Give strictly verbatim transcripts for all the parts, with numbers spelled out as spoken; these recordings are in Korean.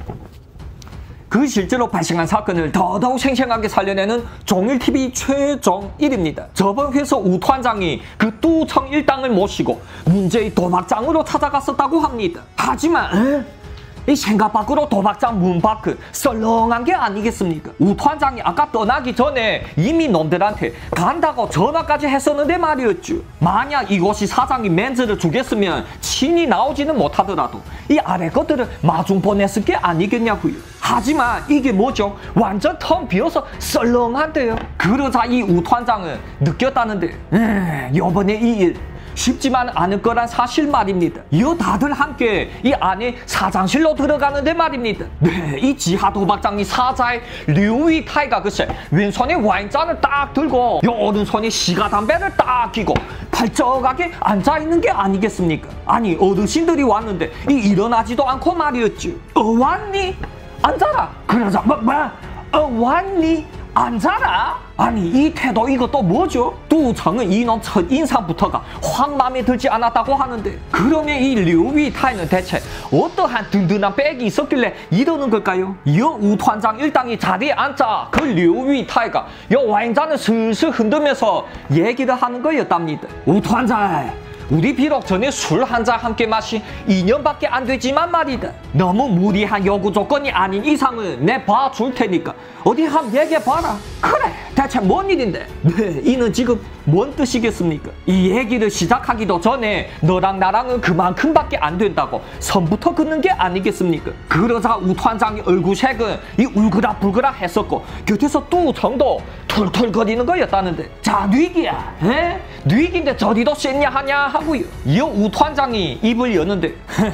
그 실제로 발생한 사건을 더더욱 생생하게 살려내는 종일티비 최정일입니다. 저번 회사 우团장이 그 뚜청 일당을 모시고 문제의 도박장으로 찾아갔었다고 합니다. 하지만 에? 이 생각 밖으로 도박장 문 밖은 썰렁한 게 아니겠습니까? 우团장이 아까 떠나기 전에 이미 놈들한테 간다고 전화까지 했었는데 말이었죠. 만약 이곳이 사장이 멘즈를 주겠으면 친히 나오지는 못하더라도 이 아래 것들을 마중 보냈을 게 아니겠냐고요. 하지만 이게 뭐죠? 완전 텅 비어서 썰렁한데요. 그러자 이 우团장은 느꼈다는데 음, 요번에 이 일 쉽지만 않을 거란 사실 말입니다. 이 다들 함께 이 안에 사장실로 들어가는데 말입니다. 네, 이 지하 도박장이 사자의 류위타이가 글쎄 왼손에 와인잔을 딱 들고 요 오른손에 시가 담배를 딱 끼고 발적하게 앉아있는 게 아니겠습니까? 아니 어르신들이 왔는데 이 일어나지도 않고 말이었죠. 어 왔니? 앉아라. 그러자 뭐 뭐? 어 왔니? 앉아라? 아니 이 태도 이것도 뭐죠? 뚜청은 이놈 첫 인상부터가 확 마음에 들지 않았다고 하는데 그러면 이 류위타이는 대체 어떠한 든든한 백이 있었길래 이러는 걸까요? 이 우团장 일당이 자리에 앉자 그 류위타이가 요 와인잔을 슬슬 흔들면서 얘기를 하는 거였답니다. 우团장 우리 비록 전에 술 한 잔 함께 마신 이 년밖에 안 되지만 말이다. 너무 무리한 요구 조건이 아닌 이상은 내 봐줄 테니까 어디 한번 얘기해봐라. 그래 대체 뭔 일인데? 네 이는 지금 뭔 뜻이겠습니까? 이 얘기를 시작하기도 전에 너랑 나랑은 그만큼밖에 안 된다고 선부터 긋는 게 아니겠습니까? 그러자 우团장의 얼굴색은 이 울그락불그락 했었고 곁에서 뚜청도 툴툴거리는 거였다는데 자 뉘기야 에? 뉘기인데 저리도 쎘냐 하냐 하고요. 이 우团장이 입을 여는데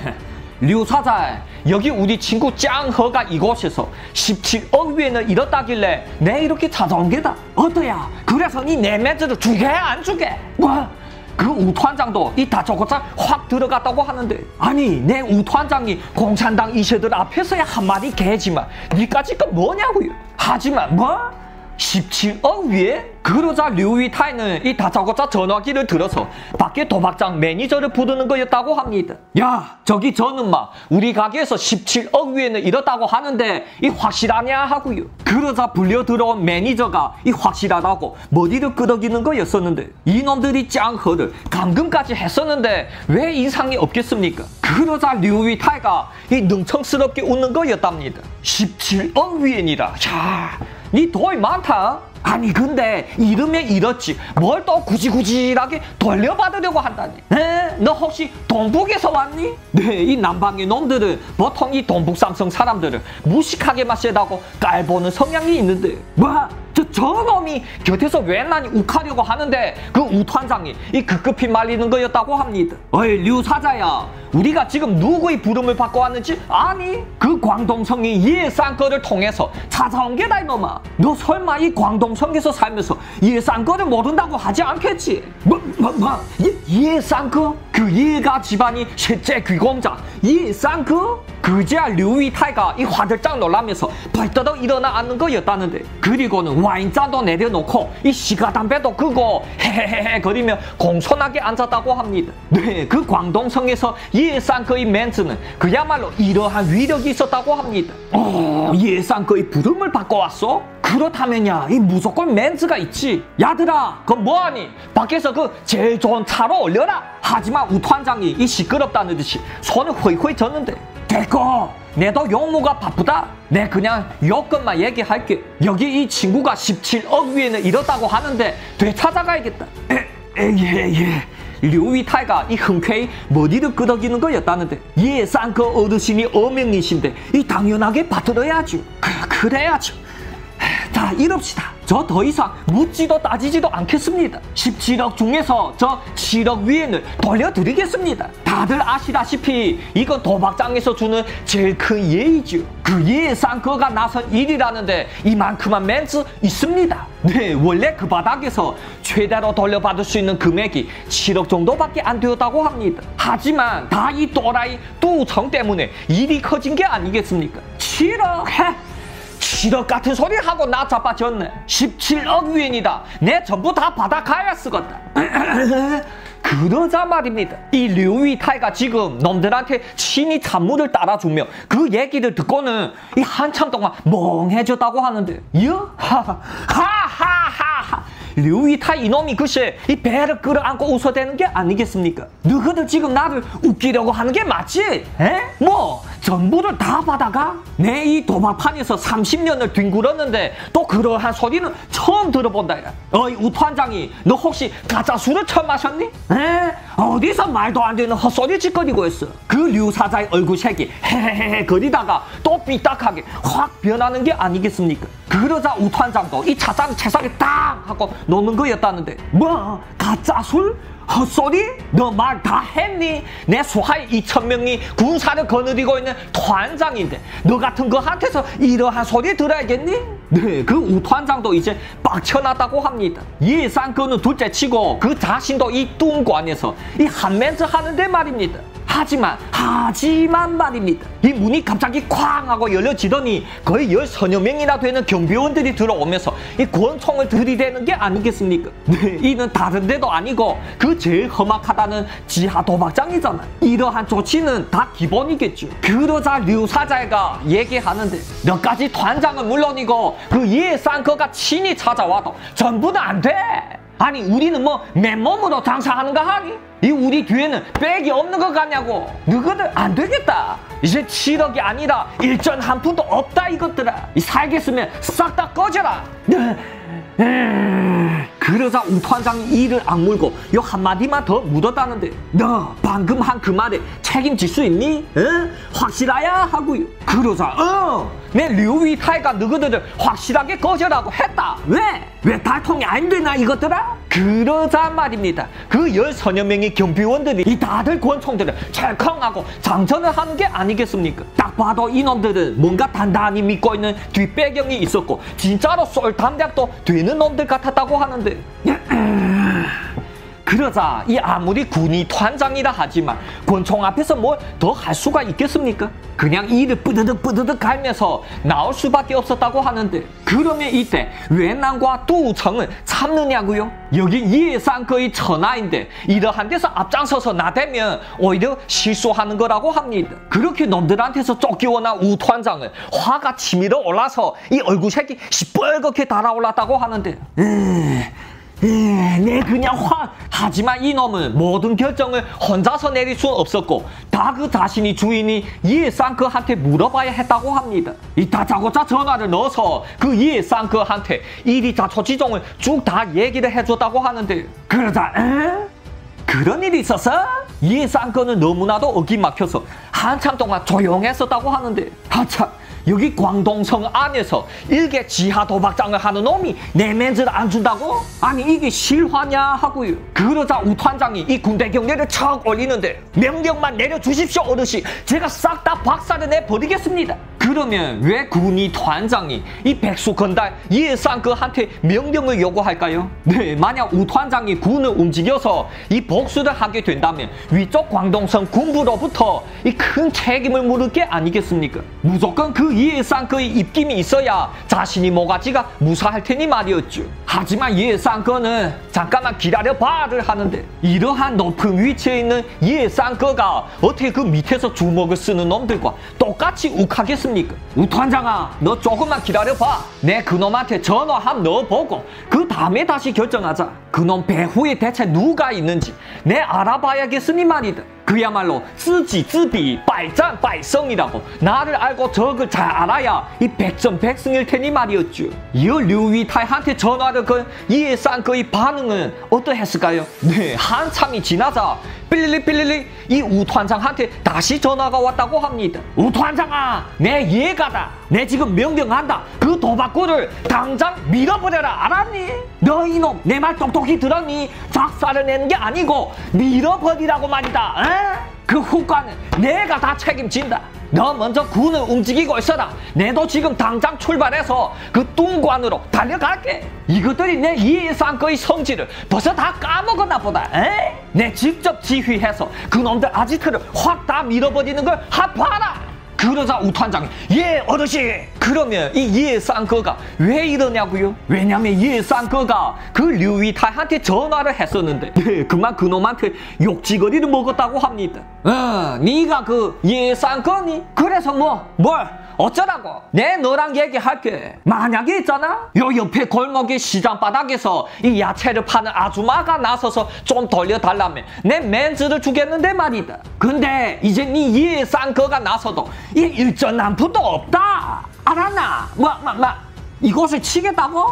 류 사장 여기 우리 친구 짱허가 이곳에서 십칠억 위엔을 잃었다길래 내 이렇게 찾아온 게다. 어떠야? 그래서 니 내 매주를 주게 안 주게? 뭐? 그 우团장도 이 다저고짜 확 들어갔다고 하는데 아니 내 우团장이 공산당 이세들 앞에서야 한마디 개지만 니까지 건 뭐냐고요. 하지만 뭐? 십칠억 위엔? 그러자 류위타이는 이 다짜고짜 전화기를 들어서 밖에 도박장 매니저를 부르는 거였다고 합니다. 야 저기 저는마 우리 가게에서 십칠억 위엔을 잃었다고 하는데 이 확실하냐 하고요. 그러자 불려 들어온 매니저가 이 확실하다고 머리를 끄덕이는 거였었는데 이놈들이 짱허를 감금까지 했었는데 왜 인상이 없겠습니까? 그러자 류위타이가 이 능청스럽게 웃는 거였답니다. 십칠억 위엔이라 야 니 돈이 많다. 아니 근데 잃으면 잃었지 뭘 또 구지구지하게 돌려받으려고 한다니. 에? 너 혹시 동북에서 왔니? 네, 이 남방의 놈들은 보통 이 동북 삼성 사람들을 무식하게만 쎄다고 깔보는 성향이 있는데 뭐? 저 저놈이 곁에서 웬만히 욱하려고 하는데 그 우团장이 이 급급히 말리는 거였다고 합니다. 어이 류 사자야 우리가 지금 누구의 부름을 받고 왔는지 아니? 그 광동성이 예산거를 통해서 찾아온 게다 이놈아. 너 설마 이 광동성에서 살면서 예산거를 모른다고 하지 않겠지? 뭐? 뭐? 뭐? 예, 예산거? 그 예가 집안이 실제 귀공자 예산거? 그제야 류위타이가 이 화들짝 놀라면서 벌떡 일어나 앉는 거였다는데 그리고는 와인잔도 내려놓고 이 시가 담배도 끄고 헤헤헤헤 거리며 공손하게 앉았다고 합니다. 네, 그 광동성에서 예산거의 멘트는 그야말로 이러한 위력이 있었다고 합니다. 어, 예산거의 부름을 받고 왔어? 그렇다면야 이 무조건 멘트가 있지. 야들아 그건 뭐하니? 밖에서 그 제일 좋은 차로 올려라. 하지만 우团장이 이 시끄럽다는 듯이 손을 허이허이 졌는데 됐고 내도 용무가 바쁘다. 내 그냥 요건만 얘기할게. 여기 이 친구가 십칠억 위엔을 잃었다고 하는데 되찾아가야겠다. 에예예 류위타이가 이 흔쾌히 머리를 끄덕이는 거였다는데 예산거 어르신이 어명이신데 이 당연하게 받들어야죠. 그, 그래야죠. 자 이럽시다. 저 더 이상 묻지도 따지지도 않겠습니다. 십칠억 중에서 저 칠억 위엔을 돌려드리겠습니다. 다들 아시다시피 이건 도박장에서 주는 제일 큰 예의죠. 그 예산거가 나선 일이라는데 이만큼한 멘트 있습니다. 네 원래 그 바닥에서 최대로 돌려받을 수 있는 금액이 칠억 정도밖에 안 되었다고 합니다. 하지만 다 이 또라이 뚜청 때문에 일이 커진 게 아니겠습니까? 칠억? 칠억 같은 소리 하고 나 자빠졌네. 십칠억 위엔이다. 내 전부 다 받아가야 쓰겄다. 그러자 말입니다. 이 류위타이가 지금 놈들한테 친히 찬물을 따라주며 그 얘기를 듣고는 이 한참 동안 멍해졌다고 하는데, 여? 하하하하. 류위타이 이놈이 글쎄 이 배를 끌어안고 웃어대는 게 아니겠습니까? 너희들 지금 나를 웃기려고 하는 게 맞지? 에? 뭐 전부를 다 받아가? 내 이 도박판에서 삼십 년을 뒹굴었는데 또 그러한 소리는 처음 들어본다. 어이 우团장이 너 혹시 가짜 술을 처음 마셨니? 에? 어디서 말도 안 되는 헛소리 짓거리고 있어. 그 류사자의 얼굴색이 헤헤헤 거리다가 또 삐딱하게 확 변하는 게 아니겠습니까? 그러자 우团장도 이 차장 채상에 딱 하고 노는 거였다는데, 뭐 가짜 술? 헛소리? 너 말 다 했니? 내 수하에 이천 명이 군사를 거느리고 있는团장인데 너 같은 거한테서 이러한 소리 들어야겠니? 네, 그 우团장도 이제 빡쳐났다고 합니다. 예상권은 둘째치고 그 자신도 이 뚱관에서 이 한멘트 하는데 말입니다. 하지만 하지만 말입니다. 이 문이 갑자기 쾅 하고 열려지더니 거의 열서너 명이나 되는 경비원들이 들어오면서 이 권총을 들이대는 게 아니겠습니까? 네, 이는 다른 데도 아니고 그 제일 험악하다는 지하 도박장이잖아. 이러한 조치는 다 기본이겠죠. 그러자 류사자가 얘기하는데, 너까지团장은 물론이고 그 예상거가 친히 찾아와도 전부는 안 돼. 아니 우리는 뭐 맨몸으로 장사하는가 하니? 이 우리 뒤에는 백이 없는 것 같냐고. 너희들 안 되겠다. 이제 칠억이 아니라 일전 한 푼도 없다 이것들아. 이 살겠으면 싹 다 꺼져라. 그러자 우团장이 이를 악물고 요 한마디만 더 묻었다는데, 너 방금 한 그 말에 책임질 수 있니? 에? 확실하야? 하고요. 그러자 어! 내 류위타이가 너희들을 확실하게 꺼져라고 했다. 왜? 왜 달통이 안 되나 이것들아? 그러자 말입니다. 그 열서너 명의 경비원들이 이 다들 권총들을 철컹하고 장전을 하는 게 아니겠습니까? 딱 봐도 이놈들은 뭔가 단단히 믿고 있는 뒷배경이 있었고 진짜로 쏠 담력도 되는 놈들 같았다고 하는데, 그러자 이 아무리 군이团장이라 하지만 권총 앞에서 뭘 더 할 수가 있겠습니까? 그냥 이를 뿌드득 뿌드득 갈면서 나올 수밖에 없었다고 하는데, 그러면 이때 웬난과 뚜우청은 참느냐고요? 여기 예상거의 천하인데 이러한 데서 앞장서서 나대면 오히려 실수하는 거라고 합니다. 그렇게 놈들한테서 쫓겨난 우团장은 화가 치밀어 올라서 이 얼굴색이 시뻘겋게 달아올랐다고 하는데, 음... 에, 내 그냥 화. 하지만 이놈은 모든 결정을 혼자서 내릴 수는 없었고 다 그 자신이 주인이 예상그한테 물어봐야 했다고 합니다. 이 다짜고짜 전화를 넣어서 그 예상그한테 이리자초지종을 쭉 다 얘기를 해줬다고 하는데, 그러자 에? 그런 일이 있었어? 예상그는 너무나도 어기 막혀서 한참 동안 조용했었다고 하는데, 하참 여기 광동성 안에서 일개 지하 도박장을 하는 놈이 내면을 안 준다고? 아니 이게 실화냐 하고요. 그러자 우团장이 이 군대 경례를 척 올리는데, 명령만 내려주십시오 어르신. 제가 싹 다 박살을 내버리겠습니다. 그러면 왜 군이团장이 이 백수 건달 예상그한테 명령을 요구할까요? 네, 만약 우团장이 군을 움직여서 이 복수를 하게 된다면 위쪽 광동성 군부로부터 이 큰 책임을 물을 게 아니겠습니까? 무조건 그 예상그의 입김이 있어야 자신이 모가지가 무사할 테니 말이었죠. 하지만 예상그는 잠깐만 기다려봐를 하는데, 이러한 높은 위치에 있는 예상그가 어떻게 그 밑에서 주먹을 쓰는 놈들과 똑같이 욱하겠습니까? 우团장아, 너 조금만 기다려봐. 내 그놈한테 전화 한번 넣어보고 그 다음에 다시 결정하자. 그놈 배후에 대체 누가 있는지 내 알아봐야겠으니 말이다. 그야말로 쯔지쯔비百战百胜이라고 나를 알고 적을 잘 알아야 이 백전백승일 테니 말이었죠. 이 류위타이한테 전화를 건 예상그의 반응은 어떠했을까요? 네, 한참이 지나자 삐리리 삐리리 이 우团장한테 다시 전화가 왔다고 합니다. 우团장아, 내 예가다. 내 지금 명령한다. 그 도박꾼을 당장 밀어버려라. 알았니? 너 이놈 내 말 똑똑히 들었니? 작사를 내는 게 아니고 밀어버리라고 말이다. 에? 그 후과는 내가 다 책임진다. 너 먼저 군을 움직이고 있어라. 내도 지금 당장 출발해서 그 뚱관으로 달려갈게. 이것들이 내 예상거의 성질을 벌써 다 까먹었나 보다. 에? 내 직접 지휘해서 그놈들 아지트를 확 다 밀어버리는 걸 한 봐라. 그러자 우탄장이 예 어르신 그러면 이 예상거가 왜 이러냐고요? 왜냐면 예상거가 그 류위타이한테 전화를 했었는데 네, 그만 그놈한테 욕지거리를 먹었다고 합니다. 어, 네가 그 예상거니? 그래서 뭐 뭘 어쩌라고? 내 너랑 얘기할게. 만약에 있잖아 요 옆에 골목의 시장 바닥에서 이 야채를 파는 아줌마가 나서서 좀 돌려달라면 내 멘즈를 주겠는데 말이다. 근데 이제 네 예상거가 나서도 이 일전남부도 없다. 알았나? 뭐, 뭐, 뭐 이것을 치겠다고?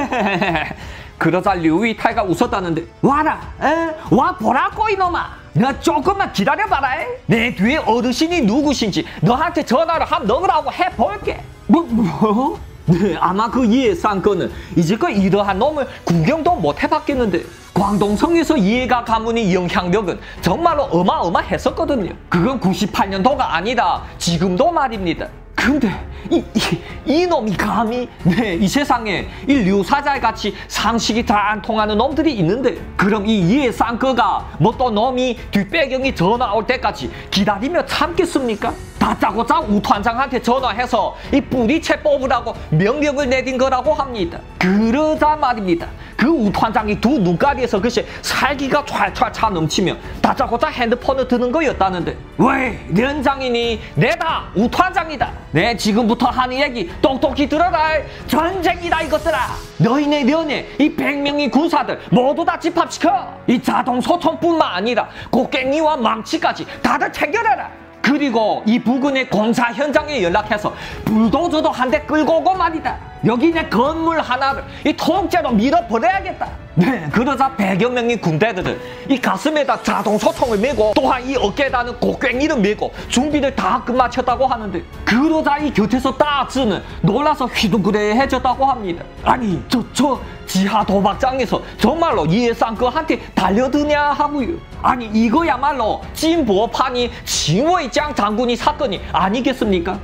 그러자 류위타이가 웃었다는데 와라 에? 와 보라고 이놈아. 너 조금만 기다려봐라. 내 뒤에 어르신이 누구신지 너한테 전화를 한번 넣으라고 해볼게. 뭐? 뭐? 네, 아마 그 예상거는 이제껏 이러한 놈을 구경도 못 해봤겠는데 광동성에서 이해가 가문의 영향력은 정말로 어마어마했었거든요. 그건 구십팔 년도가 아니라 지금도 말입니다. 근데 이, 이, 이놈이 감히 네, 이 세상에 이 류사자에 같이 상식이 잘 안 통하는 놈들이 있는데 그럼 이 예상거가 뭐 또 놈이 뒷배경이 전화 올 때까지 기다리며 참겠습니까? 다짜고짜 우团장한테 전화해서 이 뿌리채 뽑으라고 명령을 내린 거라고 합니다. 그러자 말입니다. 그 우团장이 두 눈가리에서 글쎄 살기가 촤촤 차 넘치며 다짜고짜 핸드폰을 드는 거였다는데 왜 련장이니 내다 우团장이다. 내 지금부터 하는 얘기 똑똑히 들어라. 전쟁이다 이것들아. 너희네 련에 이 백 명의 군사들 모두 다 집합시켜. 이 자동 소총뿐만 아니라 곡괭이와 망치까지 다들 챙겨내라. 그리고 이 부근의 공사 현장에 연락해서 불도저도 한 대 끌고 오고 말이다. 여기 내 건물 하나를 이 통째로 밀어버려야겠다. 네, 그러자 백여 명의 군대들은 이 가슴에다 자동소총을 메고 또한 이 어깨에다는 곡괭이를 메고 준비를 다 끝마쳤다고 하는데 그러자 이 곁에서 따스는 놀라서 휘둥그레해졌다고 합니다. 아니 저 저 지하 도박장에서 정말로 예상거한테 달려드냐 하고요. 아니 이거야말로 찐보판이 징웨이장 장군이 사건이 아니겠습니까?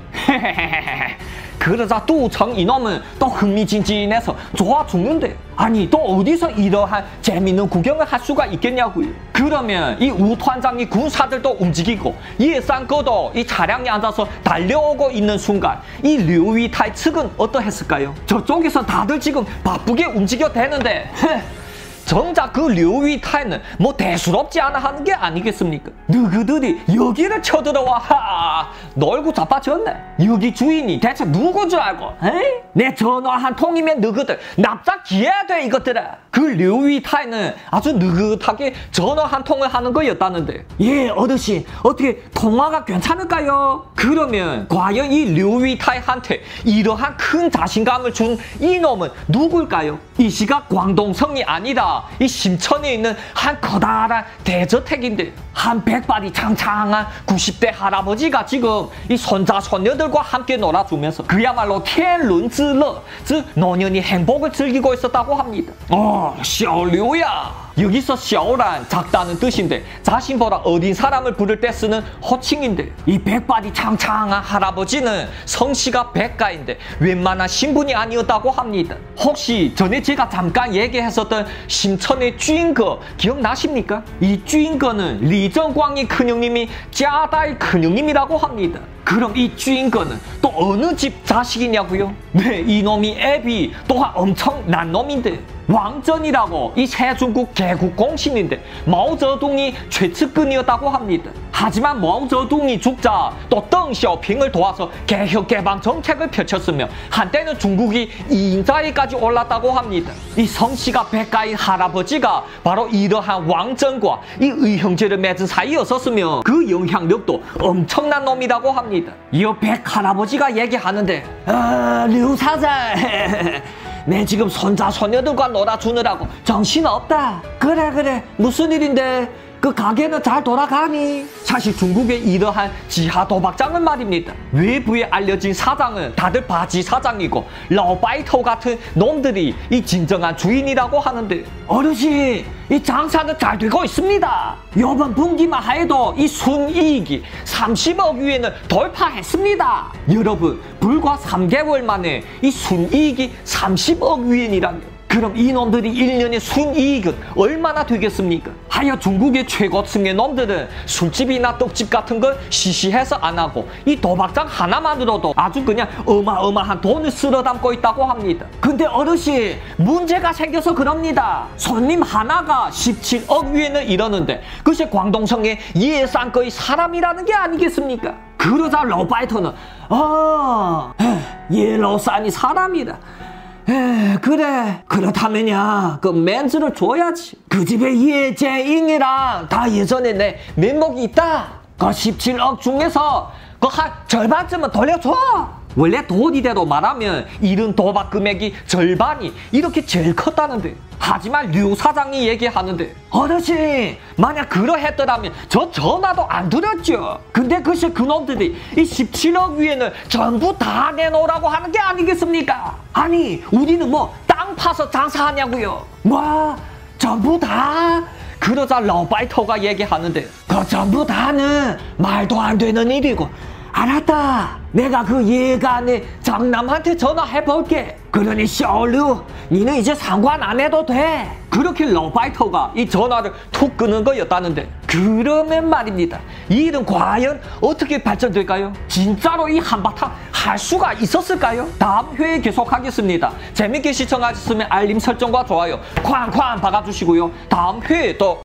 그러자 뚜청 이놈은 또 흥미진진해서 좋아 죽는데 아니 또 어디서 이러한 재밌는 구경을 할 수가 있겠냐고요. 그러면 이 우团장이 군사들도 움직이고 예상거도 이 차량에 앉아서 달려오고 있는 순간 이 류위타이 측은 어떠했을까요? 저쪽에서 다들 지금 바쁘게 움직여 대는데 정작 그 류위타이는 뭐 대수롭지 않아 하는 게 아니겠습니까? 너희들이 여기를 쳐들어와 하 놀고 자빠졌네. 여기 주인이 대체 누군 줄 알고? 에이? 내 전화 한 통이면 너희들 납작 기해야 돼 이것들아. 그 류위타이는 아주 느긋하게 전화 한 통을 하는 거였다는데 예 어르신 어떻게 통화가 괜찮을까요? 그러면 과연 이 류위타이한테 이러한 큰 자신감을 준 이놈은 누굴까요? 이 시각 광동성이 아니라 이 심천에 있는 한 커다란 대저택인데 한 백발이 창창한 구십 대 할아버지가 지금 이 손자 손녀들과 함께 놀아주면서 그야말로 텐룬즈러 즉 노년이 행복을 즐기고 있었다고 합니다. 어, 샤오류야. 여기서 샤오란 작다는 뜻인데 자신보다 어린 사람을 부를 때 쓰는 호칭인데 이 백발이 창창한 할아버지는 성씨가 백가인데 웬만한 신분이 아니었다고 합니다. 혹시 전에 제가 잠깐 얘기했었던 심천의 쥐인거 기억나십니까? 이 쥐인거는 리정광이 큰형님이 짜다이 큰형님이라고 합니다. 그럼 이 쥐인거는 또 어느 집 자식이냐고요? 네, 이놈이 애비 또한 엄청 난 놈인데 왕전이라고 이 세중국 개국공신인데 마오쩌둥이 최측근이었다고 합니다. 하지만 마오쩌둥이 죽자 또 덩샤오핑을 도와서 개혁 개방 정책을 펼쳤으며 한때는 중국이 이인자에까지 올랐다고 합니다. 이 성씨가 백가인 할아버지가 바로 이러한 왕전과 이 의형제를 맺은 사이였었으며 그 영향력도 엄청난 놈이라고 합니다. 이어 백 할아버지가 얘기하는데 아, 류사자 내 지금 손자 손녀들과 놀아주느라고 정신없다. 그래 그래 무슨 일인데 그 가게는 잘 돌아가니? 사실 중국의 이러한 지하 도박장은 말입니다. 외부에 알려진 사장은 다들 바지 사장이고 라오바이토 같은 놈들이 이 진정한 주인이라고 하는데 어르신 이 장사는 잘 되고 있습니다. 이번 분기만 해도 이 순이익이 삼십억 위엔을 돌파했습니다. 여러분 불과 삼 개월 만에 이 순이익이 삼십억 위엔이라면 그럼 이놈들이 일 년의 순이익은 얼마나 되겠습니까? 하여 중국의 최고층의 놈들은 술집이나 떡집 같은 걸 시시해서 안 하고 이 도박장 하나만으로도 아주 그냥 어마어마한 돈을 쓸어 담고 있다고 합니다. 근데 어르신, 문제가 생겨서 그럽니다. 손님 하나가 십칠억 위엔을 이러는데 그것이 광동성의 예산거의 사람이라는 게 아니겠습니까? 그러자 러바이터는 아, 예로산이 사람이다. 에, 그래. 그렇다면야 그 맨즈를 줘야지. 그 집에 예재잉이랑 다 예전에 내 면목이 있다. 그 십칠억 중에서 그 한 절반쯤은 돌려줘. 원래 돈 이대로 말하면 이른 도박 금액이 절반이 이렇게 제일 컸다는데, 하지만 류 사장이 얘기하는데, 어르신 만약 그러했더라면 저 전화도 안 드렸죠. 근데 글쎄 그놈들이 이 십칠억 위엔을 전부 다 내놓으라고 하는 게 아니겠습니까? 아니 우리는 뭐 땅 파서 장사하냐고요. 뭐 전부 다? 그러자 러바이터가 얘기하는데, 그 전부 다는 말도 안 되는 일이고, 알았다. 내가 그 예간의 장남한테 전화해볼게. 그러니 셔류, 니는 이제 상관 안 해도 돼. 그렇게 러바이터가 이 전화를 툭 끄는 거였다는데, 그러면 말입니다. 이 일은 과연 어떻게 발전될까요? 진짜로 이 한바탕 할 수가 있었을까요? 다음 회에 계속하겠습니다. 재밌게 시청하셨으면 알림 설정과 좋아요 쾅쾅 박아주시고요. 다음 회에 또